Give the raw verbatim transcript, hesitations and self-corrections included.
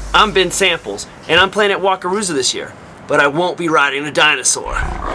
I'm Ben Samples, and I'm playing at Wakarusa this year, but I won't be riding a dinosaur.